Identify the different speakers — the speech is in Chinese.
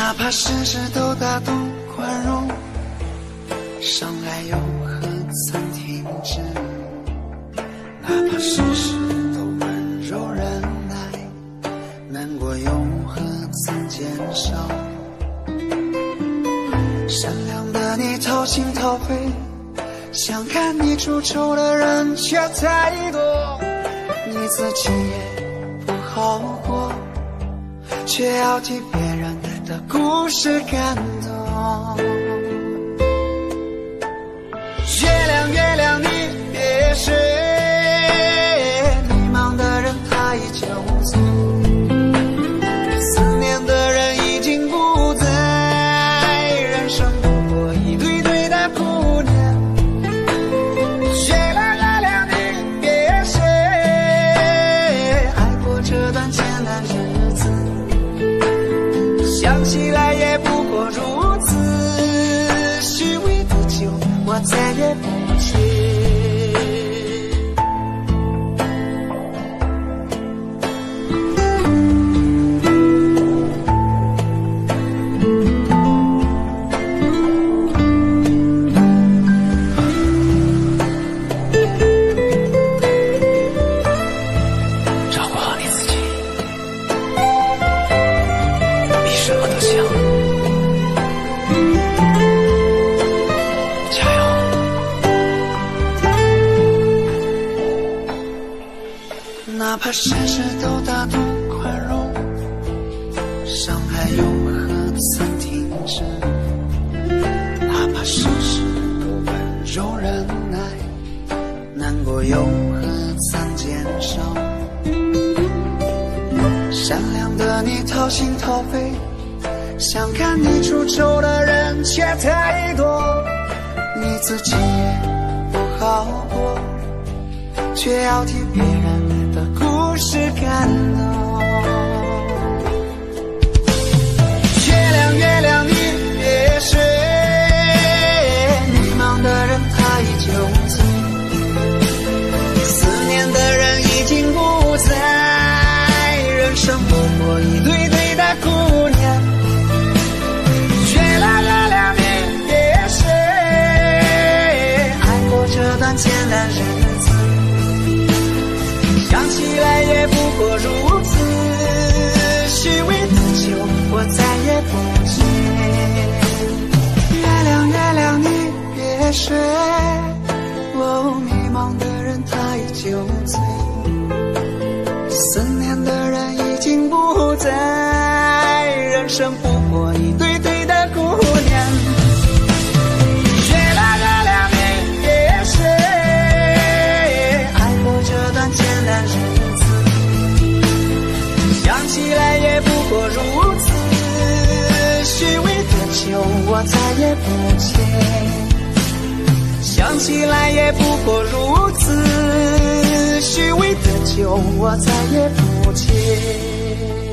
Speaker 1: 哪怕事事都大度宽容，伤害又何曾停止？哪怕事事都温柔忍耐，难过又何曾减少？善良的你掏心掏肺，想看你出丑的人却太多，你自己也不好过，却要替别人的故事感动。月亮月亮你别睡，迷茫的人他已酒醉，思念的人已经不在，人生不过一堆堆的姑娘。月亮月亮你别睡，爱过这段艰难日子，想起来也不过如此，虚伪的酒我再也不接。照顾好你自己，比什么都强。加油！哪怕事事都大度宽容，伤害又何曾停止？哪怕事事都温柔忍耐，难过又何曾减少？善良的你掏心掏肺，想看你出丑的人却太多，你自己也不好过，却要替别人的故事感动。月亮月亮你别睡，迷茫的人他已酒醉，思念的人已经不在，人生不过一堆堆的姑娘。月亮月亮你别睡，爱过这段艰难日子，想起来也不过如此，虚伪的酒我再也不接。月亮月亮你别睡，迷茫的人他已酒醉，思念的人已经不在，人生不过一堆堆的姑娘。月亮月亮你别睡，爱过这段艰难日子，想起来也不过如此，虚伪的酒我再也不接，想起来也不过如此，虚伪的酒我再也不接。